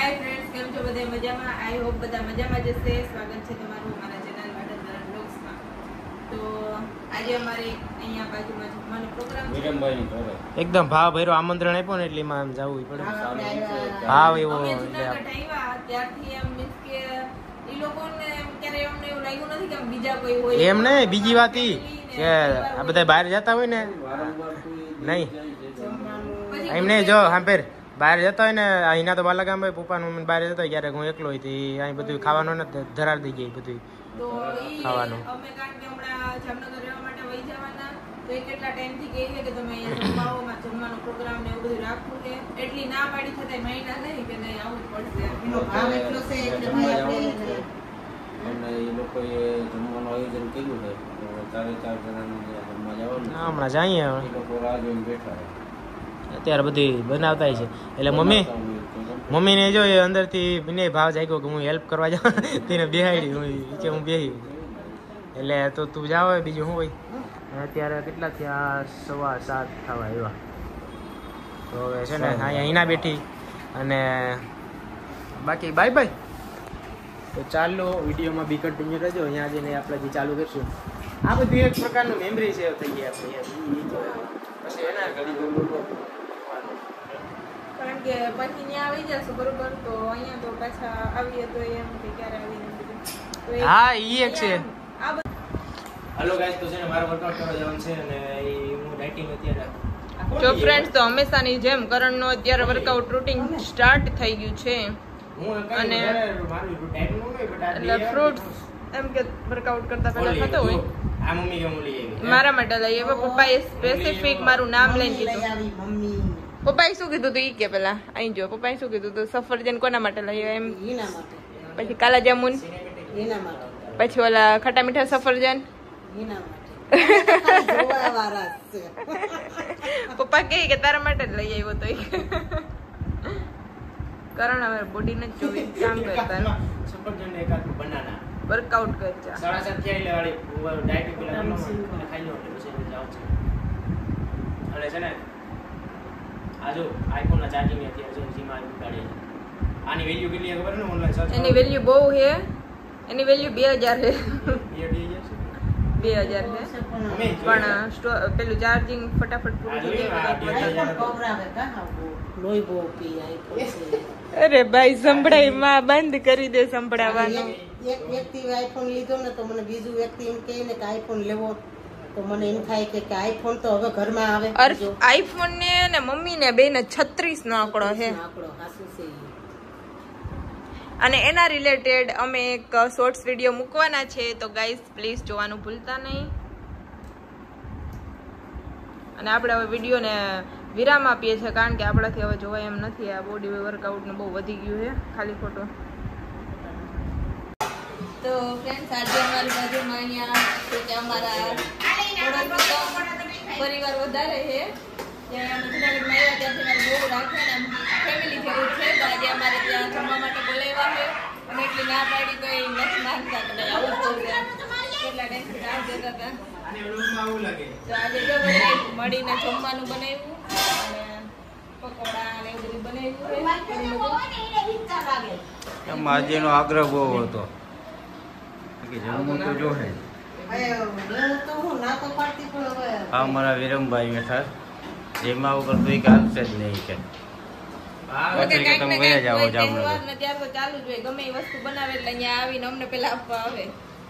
Hi friends, કેમ છો બધા? મજામાં? આઈ હોપ બધા મજામાં જ હશે. સ્વાગત છે તમારું મારા ચેનલ વાડનગર બ્લોગ્સમાં. તો આજે અમારે અહીંયા બાજુમાં જમવાનો પ્રોગ્રામ છે. એકદમ ભાવ ભર્યો આમંત્રણ આપ્યો ને એટલે એમાં જવું પડે. ભાવ એવો અમે જુનાગઢ આવ્યા ત્યારથી એમ મીન્સ કે ઈ લોકોને ક્યારે અમને એવું લાગ્યું નથી કે બીજા કોઈ હોય. એમ નહીં, બીજી વાત ઈ કે આ બધા બહાર જતા હોય ને, નહીં એમ નહીં, જો સાંભળ, બહાર જતા હોય ને અહીંના તો બાલા ગામ હોય, પપ્પાનું બહાર જતા હોય ક્યારેક હું એકલો હોય તો અહીં બધું ખાવાનું ને ધરાર દઈ જાય બધું તો ખાવાનું. અમે કારણ કે હમણાં જામનગર રહેવા માટે વહી જવાના, તો એ કેટલા ટાઈમથી કહે છે કે તમે અહીંયા જમવાનો પ્રોગ્રામ ને એવું બધું રાખવું છે. એટલી ના પાડી છતાંય મહિના નહીં કે નહીં આવવું પડશે. એનો ભાવ એટલો છે એટલે ભાઈ આપણે અને એ લોકોએ જમવાનું આયોજન કર્યું છે. 4 જણાનું જમવા જવાનું. હમણાં જઈએ એ લોકો રાહ જોઈને બેઠા છે. અત્યારે બધી બનાવતા છે એટલે મમ્મીને જો એ અંદરથી મને ભાવ જાગ્યો કે હું હેલ્પ કરવા જાઉં, તેને બેહાડી કે હું બેહી, એટલે તો તું જાવ બીજું શું હોય. અત્યારે કેટલા થયા? 7:15 થવા આવ્યા. તો હવે છે ને અહીંયા હિના બેઠી અને બાકી બાય બાય. તો ચાલો વિડીયોમાં બી કન્ટિન્યુ રહેજો. અહીંયા જઈને આપણે જે ચાલુ કરશું આ બધું એક પ્રકારનું મેમરી સેવ થઈ ગયા આપણે. પછી એના ઘડી કારણ કે પછી ત્યાં આવી જશું બરોબર, તો અહીંયા તો પાછા આવીએ તો એમ કે ક્યારે આવીને બધું. તો હા ઈ એક છે. આ બધું હેલો ગાઈસ, તો છે ને મારે વર્કઆઉટ કરવા જવાનું છે અને હું ડાયટિંગ અત્યારે. જો ફ્રેન્ડ્સ, તો હંમેશાની જેમ કરણનો અત્યારે વર્કઆઉટ રૂટીન સ્ટાર્ટ થઈ ગયું છે. અને એટલે ફ્રૂટ્સ એમ કે વર્કઆઉટ કરતા પહેલા ખાતો હોય. આ મમ્મી કે હું લઈ આવી મારા માટે લઈ આવ્યા. પપ્પાએ સ્પેસિફિક મારું નામ લઈને કીધું. પપ્પાએ શું કીધું તું ઈ કે પેલા અહીં જો પપ્પાએ શું કીધું તું? સફરજન કોના માટે લઈ આવ્યા એમ? પછી કાલા જામુન, પછી ઓલા ખટા મીઠા સફરજન. પપ્પા કહે કે તારા માટે જ લઈ આવ્યો તો. કરણ હવે બોડી ને જોઈ કામ કરતા સફરજન એક આટલું બનાના વર્કઆઉટ કર જા. 7:30 થી એટલે વાળી ડાયટિંગ પેલા ખાઈ લો એટલે પછી જાવ છે. અને છે ને આજો આઈફોન ના ચાર્જિંગ અત્યારે જો જીમાં ઉડાડે. આની વેલ્યુ કેટલી ખબર ને? ઓનલાઈન સર્ચ એની વેલ્યુ બહુ છે. એની વેલ્યુ 2000 છે. 2000 છે પણ પેલું ચાર્જિંગ ફટાફટ પૂરું થઈ જાય. અરે ભાઈ સંભળાય માં બંધ કરી દે સંભળાવાનું. એક વ્યક્તિ આઈફોન લીધો ને તો મને બીજું વ્યક્તિ એમ કહે ને કે આઈફોન લેવો, તો મને એમ થાય કે આઈફોન તો હવે ઘરમાં આવે. આઈફોન ને મમ્મી ને બે ને 36 નો આંકડો છે. અને એના રિલેટેડ અમે એક શોર્ટ્સ વિડીયો મૂકવાના છે, તો ગાઈઝ પ્લીઝ જોવાનું ભૂલતા નહીં. અને આપણે હવે વિડીયોને વિરામ આપીએ છીએ કારણ કે આપણાથી હવે જોવાય એમ નથી. આ બોડી વર્કઆઉટ ને બહુ વધી ગયું છે ખાલી ખોટો. તો ફ્રેન્ડ્સ, આજે અમારી બાજુમાં અહીંયા છે કે અમારા પરિવાર વધારે છે. ત્યાં અમે જુનાગઢમાં આવ્યા ત્યાંથી મારે બહુ રાખે ને ફેમિલી જેવું છે. તો આજે અમારે ત્યાં જમવા માટે બોલાવ્યા છે અને એટલી ના પાડી તો એ નથી માનતા કે આવું જ છે. કેટલા ટાઈમથી રાહ જોતા હતા. તો આજે જો મળીને જમવાનું બનાવ્યું અને પકોડા અને એવું બધું બનાવ્યું. માજીનો આગ્રહ બહુ હતો કે જમવું તો જોહે. હા, મારા વિરમભાઈ બેઠા જેમાં ઉપર કોઈ કામશે જ નહીં કે ત્યાર તો ચાલુ જ હોય. ગમે એ વસ્તુ બનાવે એટલે અહીંયા આવીને અમને પેલા આપવા આવે.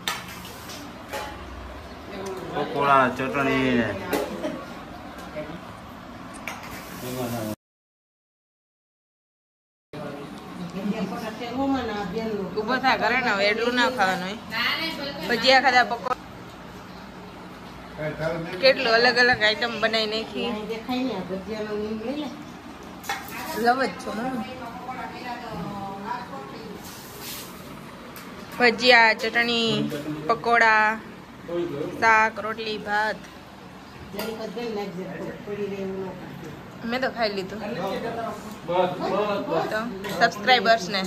પકોડા, ચટણી ને ઉભો થા કરે ને હવે એટલું ના ખાવાનું હોય. ભજીયા ખાધા, પકોડા, કેટલું અલગ અલગ આઈટમ બનાવી નાખી. લવ જ છો ભજીયા, ચટણી, પકોડા, શાક, રોટલી, ભાત. મેં તો ખાઈ લીધું. તો સબસ્ક્રાઈબર્સ ને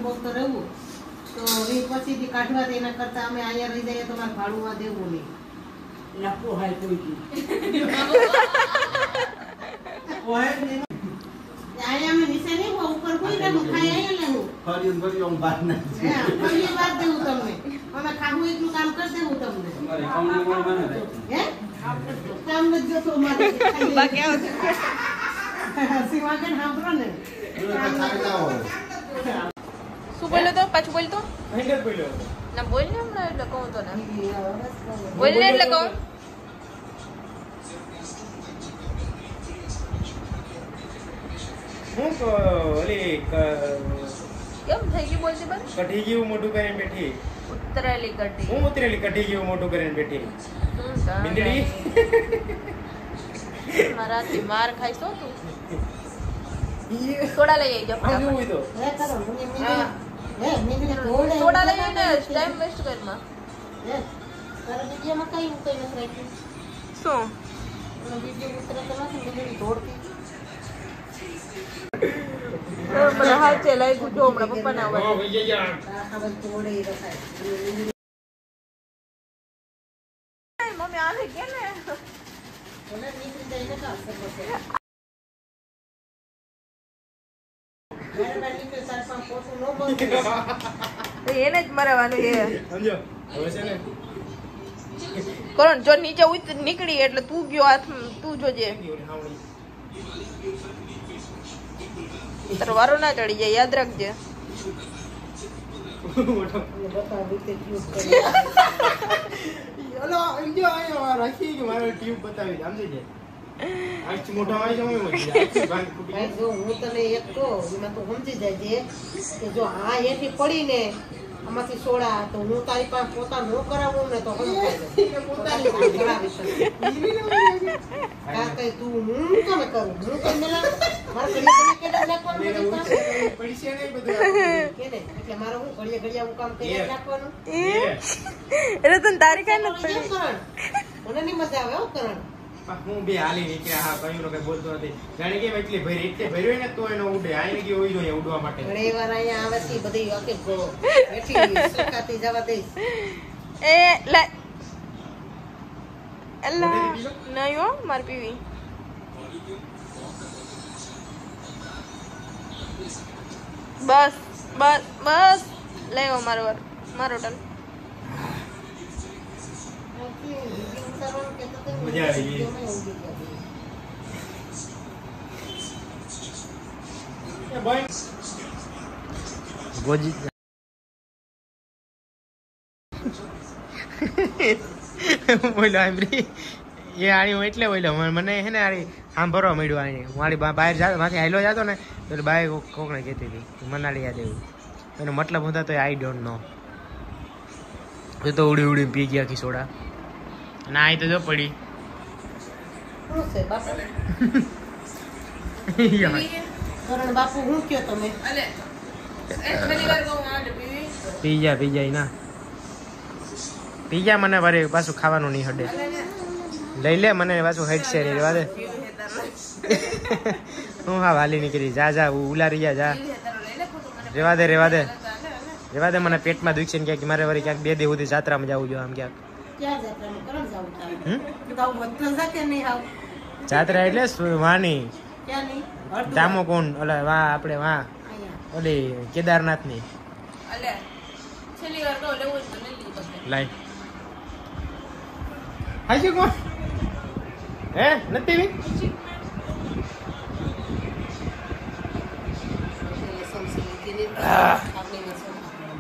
તો એ પછીથી કાઢવા એના કરતા અમે અહીંયા રહી જઈએ તો મારે ભાડુંમાં દેવું નહીં. લખો હાય કોઈ દી ઓય ને આયા મે નીચે નહીં હો ઉપર કોઈ ના ખાય આયા લેવું ફરી ફરી ઓમ બાર ના હે ફરી વાત દેવું તમને અમે ખાવું એટલું કામ કરી દેવું તમને તમારે કામની કોણ માને હે કામ ન જો તો મારે બાકી આવો સિવાગન સાંભળો ને શું બોલ્યો તો પાછું બોલ તો ભયંકર બોલ્યો ના બોલ ને હમણાં એટલે કહું તો ને બોલ ને એટલે કહું હું ઓલી કેમ થઈ ગયું બોલતી બસ કઢી ગયું મોટું કરીને બેઠી ઉતરેલી કટી હું ઉતરેલી કઢી ગયું મોટું કરીને બેઠી બિંદડી મારાથી માર ખાઈશો તું સોડા લઈ આવી આ જાઓ જોવું તો હે કરો મને હા. હે મને થોડે સોડા લઈ આવીને ટાઈમ વેસ્ટ કરમાં હે તારા વિડિયોમાં કઈ ઉતરે નથી રાખ્યું શું મને વિડિયો ઉતરે તો નથી મને દોડતી મને હાચે લાગ્યું જો હમણાં પપ્પાને હા આવડે ભઈ ગયા આ બધું થોડે રખાય મમ્મી આવે કે ને મને નીકળી જાય ને કામ કરશે મેરે નીકળે સાર પાંચ પોતું નો બોલતો તો એને જ મરાવાનું છે સમજો હવે છે ને કરણ જો નીચે નીકળી એટલે તું ગયો હાથ તું જોજે તારો વારો ના ચડી જાય યાદ રાખજે બતા રીતે યુઝ કરે ઓલો સમજો આયો રાખી કે મારો ટ્યુબ બતાવી સમજી જાય આજ મોટા હોય જમે મજી આજ ભાંગ ફૂટી ભાઈ જો હું તને એક કહું એમાં તો સમજી જાય કે જો આ એથી પડીને આમાંથી સોડા તો હું તારી પાસે પોતા ન કરાવું ને તો સમજાય પોતાની પાસે કરાવી શકે કા કઈ તું હું કેમ કરું હું કેમ મેલા મારે ઘડીએ કેડા નાખવાનું પૈસા નહીં બધું કે ને એટલે મારે હું ઘડીએ હું કામ કરી નાખવાનું એટલે તને તારી કઈ નથી કેમ કરણ મને નહીં મજા આવે હો કરણ હું બે હાલી નીકળ્યા હા કયું કઈ બોલતો નથી જાણે કે એટલી ભરી એટલે ભર્યો ને તો એનો ઉડે આઈને ગયો હોય જોઈએ ઉડવા માટે ઘણી વાર અહીંયા આવે છે બધી અકે બેઠી સુકાતી જવા દઈશ એ લે એલા નહીં હો માર પીવી બસ બસ બસ લેવો મારો ટન મજા આવી ગઈ. ગોજી બોલો આમરી એ આણી હું એટલે બોલ્યો મને હે ને આણી સાંભળવા મળ્યું આણી હું આણી બહાર માંથી હાલો જતો ને તો બાય કોકને કહેતી હતી મનાલી યાદ એવું એનો મતલબ હતા તો આઈ ડોન્ટ નો એ તો ઉડી ઉડી પી ગયા આખી સોડા અને આ તો જો પડી શું છે બાપુ કરણ બાપુ હું કયો તમે પી જા ના પી જા મને વરે પાછું ખાવાનું નહીં હડે લઈ લે મને પાછું હટશે નહીં રેવા દે હું હા વાલી નીકળી જા ઉલારી જા રેવા દે મને પેટમાં દુખશે ને ક્યાંક મારે વળી ક્યાંક 2 દી સુધી જાત્રામાં જવું જોઈએ આમ ક્યાંક ક્યાં જાત્રામાં કરણ જાવું તારે તો આવું બધું જા કે નહીં આવ જાત્રા એટલે વાની ક્યાં નહીં અડધું દામો કોણ ઓલા વા આપણે વા અહીંયા ઓલી કેદારનાથ ની છેલ્લી વાર તો લેવું જ લઈ લીધું લાઈ હાજી કોણ હે નથી સમસી લીધી ને